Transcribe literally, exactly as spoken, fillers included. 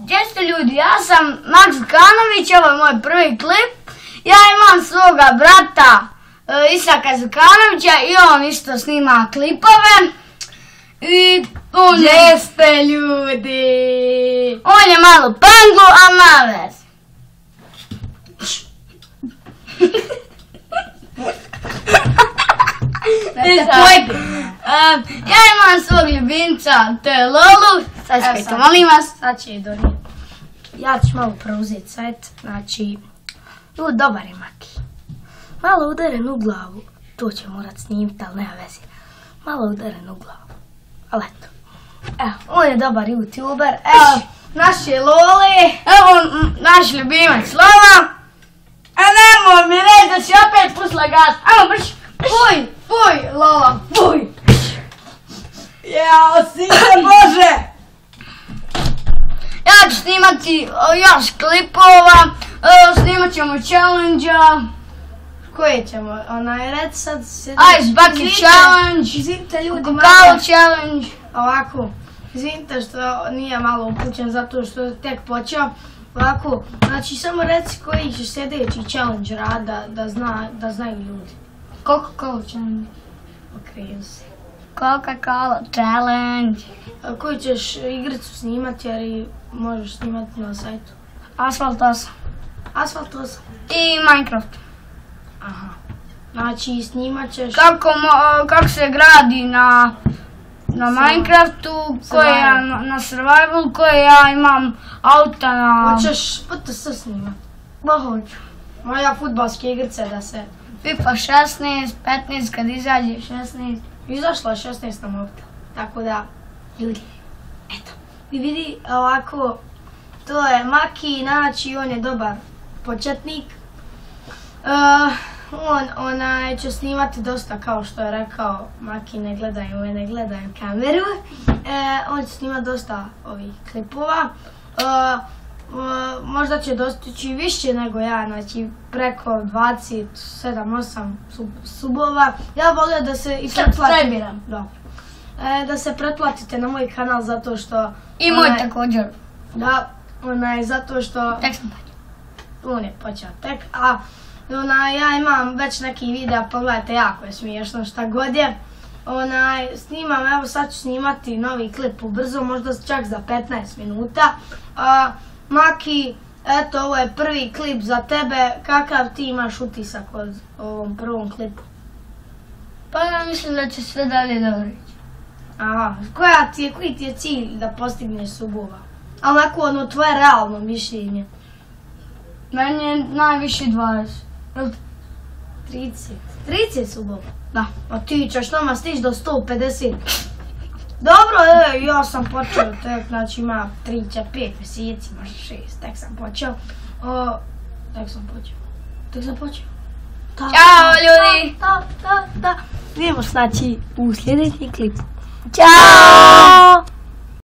Gdje ste ljudi? Ja sam Max Zukanović, ovo je moj prvi klip. Ja imam svoga brata Isaka Zukanovića i on isto snima klipove. I on je... Gdje ste ljudi? On je malo pangu, a malo vez. Ja imam svog ljubimca, to je Lolu. Sačekajte, molim vas. Sad će je donijeti. Ja ću malo preuzeti sajt, znači, u dobar je Maki. Malo udaren u glavu, to će morat snimiti, ali nema veze. Malo udaren u glavu, ali eto. Evo, on je dobar youtuber, evo, naš je Loli. Evo naš ljubimac Lola. A nemoj mi reći da si opet pusla gas. Evo brš, fuj, fuj Lola, fuj. Jao, sine Bože! Ja ću snimati još klipova, snimat ćemo challenge-a. Koje ćemo, onaj red sad... Ice Bucket Challenge, izvinite ljudi, Coca-Cola Challenge. Ovako, izvinite što nije malo upućen zato što je tek počeo. Ovako, znači samo reci koji će sljedeći challenge rad da znaju ljudi. Coca-Cola Challenge. Okriju se. Coca-Cola Challenge. Koju ćeš igricu snimati jer možeš snimati na sajtu? Asphalt osam. Asphalt osam. I Minecraft. Aha. Znači snimat ćeš... Kako se gradi na... Na Minecraftu, na survival, koje ja imam auta na... Hoćeš P T S snimat? Ba hoću. Moja futbalske igrice da se... FIFA šesnaest, petnaest, kad izađe šesnaest. Izašla je šesnaest na mobitel, tako da, ljudi, eto. I vidi ovako, to je Maki, znači on je dobar početnik. On onaj će snimati dosta, kao što je rekao Maki, ne gledaj me, ne gledaj kameru. On će snimati dosta ovih klipova. Možda će dostići više nego ja, znači preko dvadeset sedam osam subova. Ja volio da se i pretplatite. Da se pretplatite na moj kanal zato što... I moj također. Da, onaj, zato što... Tek sam počeo. On je počeo tek, a ja imam već neki videa, pogledajte, jako je smiješno šta god je. Onaj, snimam, evo sad ću snimati novi klip ubrzo, možda čak za petnaest minuta. Maki, eto, ovo je prvi klip za tebe, kakav ti imaš utisak od ovom prvom klipu? Pa ja mislim da će sve dalje dobro ići. Aha, koji ti je cilj da postigneš subova? Ali onako ono tvoje realno mišljenje? Meni je najviše dvadeset. trideset? trideset subova? Da. A ti ćeš nama stići do sto pedeset. Dobro, ja sam počeo tek, znači ima tri, četiri, pet mjeseci, možda šest, tek sam počeo. Tek sam počeo. Tek sam počeo. Ćao ljudi! Da, da, da. Vidimo znači u sljedećem klipu. Ćao!